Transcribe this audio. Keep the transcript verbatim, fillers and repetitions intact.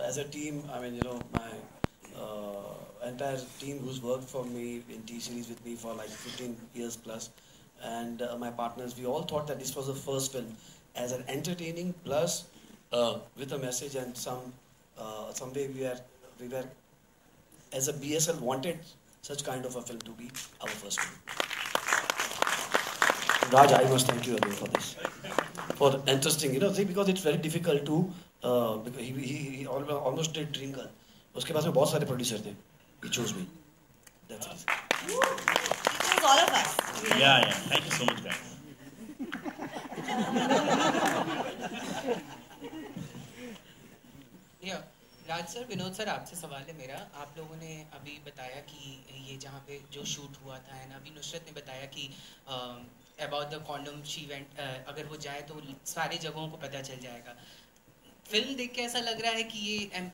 as a team, I mean, you know, my uh, entire team who's worked for me in T-series with me for like fifteen years plus, and uh, my partners, we all thought that this was the first film as an entertaining plus uh, with a message and some uh, some way we were we were as a B S L wanted such kind of a film to be our first film. Raj, I must thank you again for this. For interesting, you know, see, because it's very difficult to, uh, because he, he, he almost did Dream Girl. उसके पास में बहुत सारे producer थे. He chose me. That's it. He chose all of us. Yeah, yeah. Thank you so much, guys. Yeah. Raj sir, Vinod sir, आपसे सवाल है मेरा. आप लोगों ने अभी बताया कि ये जहाँ पे जो शूट हुआ था, एंड अभी नुसरत ने बताया कि about the condom she event, अगर वो जाए तो सारी जगहों को पता चल जाएगा. फिल्म देख के ऐसा लग रहा है कि ये